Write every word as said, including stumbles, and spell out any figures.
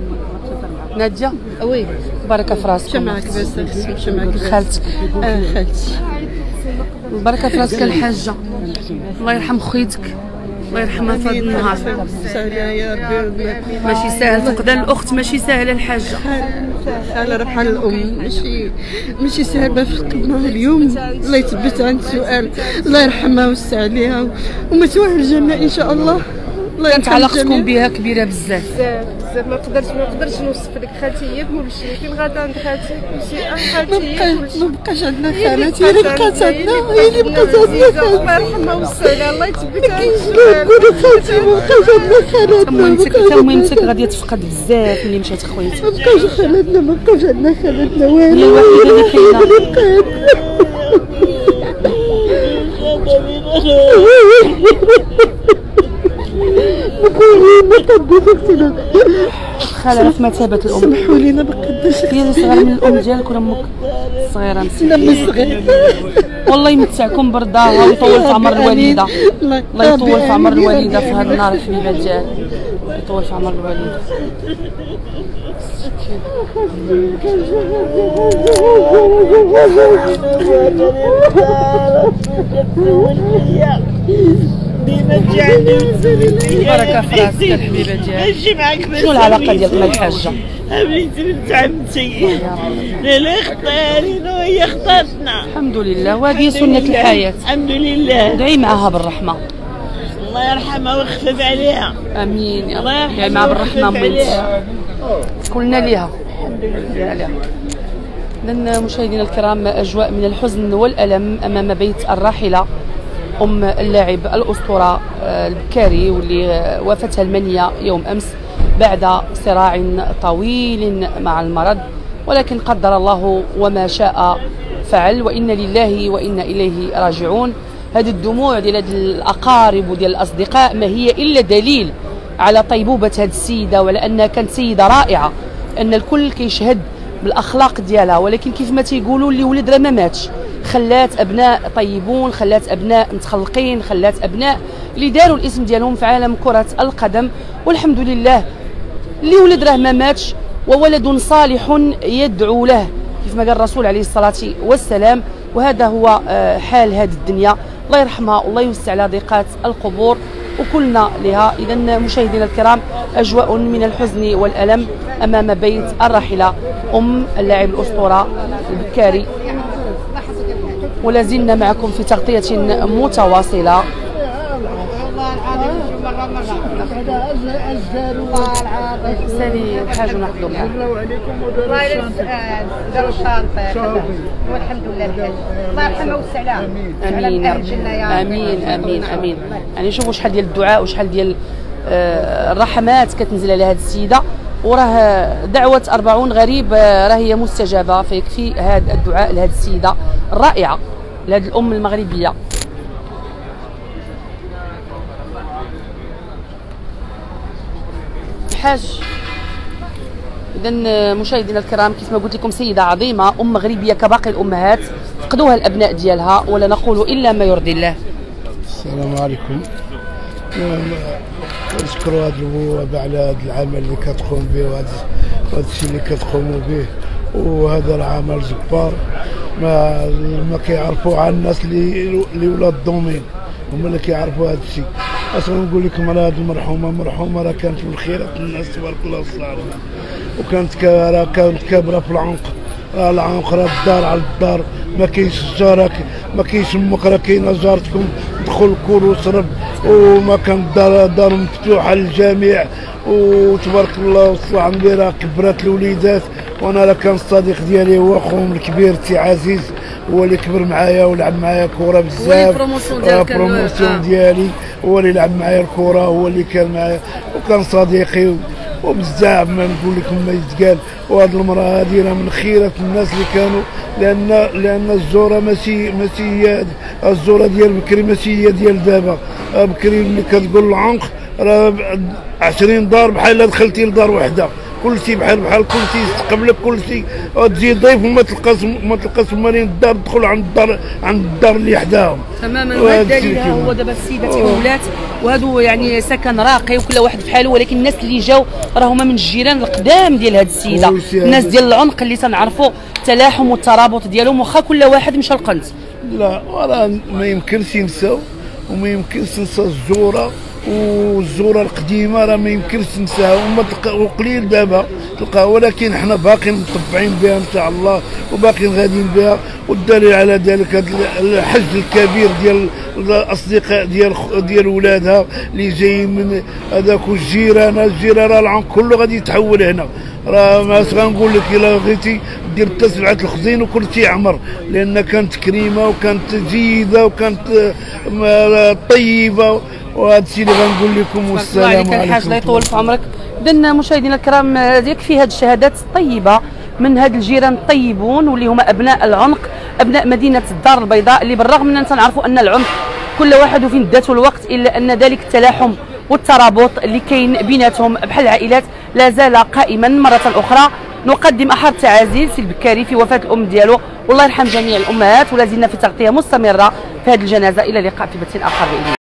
ناديه وي بركه في راسك. معاك بس مشى معاك خالتك. اه خالتي البركه في راسك الحاجه، الله يرحم خويتك، الله يرحمها في هذا النهار. سهله يا ربي، ماشي ساهل فقدان الاخت، ماشي ساهله الحاجه. على بحال الام ماشي ماشي سهل ما فقدناها اليوم. الله يثبت عن السؤال، الله يرحمها ويوسع عليها ومثواها الجنه ان شاء الله. الله كانت علاقتكم بها كبيره بزاف بزاف بزاف، ما نقدرش ما نقدرش نوصف لك. خالتي هي كلشي، فين غادا عند خالتي كلشي، عند خالتي هي كلشي. ما بقاش عندنا خالتي، هي اللي بقات عندنا، هي اللي بقات عندنا. الله يرحمها ويوسع عليها، الله يثبت على كل خالتي ما بقاش عندنا خالاتنا. مهمتك مهمتك غادي تفقد بزاف ملي مشات خويتك. ما بقاش خالاتنا، ما بقاش عندنا خالاتنا والو. هي الوحيده اللي كاينه. خاله في مثابه الام. سمحوا لينا ما قداش. هي اللي صغيره من الام ديالك ولا امك صغيره مسكينه؟ لا مش صغير. والله يمتعكم برضاها ويطول في عمر الوالده. الله يطول في عمر الوالده في هذا النهار الحبيبه ديالي، يطول في عمر الوالده. ديما تجعلني بركه في راسك الحبيبه ديالي. ماشي معاك بس. شنو العلاقه ديالك مع الحاجه؟ بنتي بنت عمتي، لا لا اختارينا وهي اختارتنا. الحمد لله، وهذه سنه الحياه. الحمد لله. ادعي معها بالرحمه. الله يرحمها ويخفف عليها. امين يا رب. الله ادعي معها بالرحمه عليها. كلنا ليها. ليها. إذا مشاهدينا الكرام، اجواء من الحزن والالم امام بيت الراحله ام اللاعب الاسطوره البكاري، واللي وفتها المنيه يوم امس بعد صراع طويل مع المرض، ولكن قدر الله وما شاء فعل، وإنا لله وإنا إليه راجعون. هذه الدموع ديال هاد الأقارب وديال الأصدقاء ما هي إلا دليل على طيبوبة هذه السيدة، وعلى أنها كانت سيدة رائعة، أن الكل كيشهد بالأخلاق ديالها. ولكن كيف ما تيقولوا اللي ولد راه ما ماتش، خلات أبناء طيبون، خلات أبناء متخلقين، خلات أبناء اللي داروا الاسم ديالهم في عالم كرة القدم. والحمد لله اللي ولد راه ما ماتش، وولد صالح يدعو له، كيف ما قال الرسول عليه الصلاة والسلام. وهذا هو حال هذه الدنيا. الله يرحمها والله يوسع على ضيقات القبور وكلنا لها. إذا مشاهدينا الكرام، أجواء من الحزن والألم أمام بيت الراحلة أم اللاعب الأسطورة البكاري، ولا زلنا معكم في تغطية متواصلة. سالي الحاج وناخذوا معاه. الله داروا الشانطه والحمد لله الحاج، الله يرحمها ويوسع عليها. امين يا رب. امين امين امين. يعني شوفوا شحال ديال الدعاء وشحال ديال الرحمات كتنزل على هذه السيده، وراه دعوه أربعون غريب راه هي مستجابه، فيكفي هذا الدعاء لهذه السيده الرائعه، لهذه الام المغربيه. حاج. اذا مشاهدينا الكرام، كيف ما قلت لكم، سيده عظيمه، ام مغربيه كباقي الامهات، فقدوها الابناء ديالها، ولا نقول الا ما يرضي الله. السلام عليكم. نشكروا هذه البوابه على هذا العمل اللي كتقوم به، وهذا الشيء اللي كتقوموا به، وهذا العمل جبار. ما ما كيعرفوا على الناس اللي اللي ولاد الدومين، هما اللي كيعرفوا هذا الشيء. اصلا نقول لكم على هذه المرحومه مرحومه راه كانت من خيرات الناس تبارك الله والصالحه، وكانت راه كانت كابره في العنق، راه العنق راه الدار على الدار، ما كاينش الجار، ما كاينش امك، راه كاينه جارتكم، دخل كل وشرب، وما كانت دار دار مفتوحه للجميع، وتبارك الله والصلاح عليه. راه كبرات الوليدات، وانا راه كان الصديق ديالي هو خوهم الكبير سي عزيز، هو اللي كبر معايا ولعب معايا كره بزاف. البروموسيون ديالك كان البروموسيون ديالي هو اللي لعب معايا الكره، هو اللي كان معايا وكان صديقي، وبزاف ما نقول لكم ما يتقال. وهذه المراه هذه راه من خيرة الناس اللي كانوا، لان لان الزوره ماشي ماشي هي الزوره ديال بكري، ماشي هي ديال دابا. بكري ملي كتقول العنق راه عشرين دار بحال دخلتي لدار وحده، كل شيء بحال بحال كل شيء يستقبلك كل شيء، تجي ضيف وما تلقاش ما تلقاش مالين الدار تدخل عند الدار عند الدار اللي حداهم تماما. وهذا الدليل هو دابا السيده تحولات وهادو يعني سكن راقي وكل واحد في حاله، ولكن الناس اللي جاو راه هما من الجيران القدام ديال هاد السيده، الناس ديال العنق اللي تنعرفوا التلاحم والترابط ديالهم واخا كل واحد مشى لقنت. لا راه ما يمكنش ينساو وما يمكنش ننسى الزوره، والزوره القديمه راه ما يمكنش ننساها وما تلقى وقليل دابا تلقاها، ولكن حنا باقيين مطبعين بها ان شاء الله وباقيين غاديين بها. والدليل على ذلك هذا الحج الكبير ديال الاصدقاء ديال ديال ولادها اللي جايين من هذاك الجيران، الجيران راه العام كله غادي يتحول هنا. راه ما غنقول لك الا بغيتي دير حتى سبعه الخزين وكل شيء عمر، لان كانت كريمه وكانت جيده وكانت طيبه. وهذا الشيء اللي غنقول لكم. والسلام عليكم. الحاج الله يطول في عمرك. اذا مشاهدينا الكرام يكفي هذه الشهادات الطيبه من هاد الجيران الطيبون واللي هما ابناء العنق، ابناء مدينه الدار البيضاء، اللي بالرغم من ان تنعرفوا ان العنق كل واحد فين ذاته الوقت، الا ان ذلك التلاحم والترابط اللي كاين بيناتهم بحال العائلات لا زال قائما. مره اخرى نقدم احر التعازي لسي البكاري في وفاه الام ديالو، والله يرحم جميع الامهات، ولا زلنا في تغطيه مستمره في هذه الجنازه. الى اللقاء في بث اخر بإذن الله.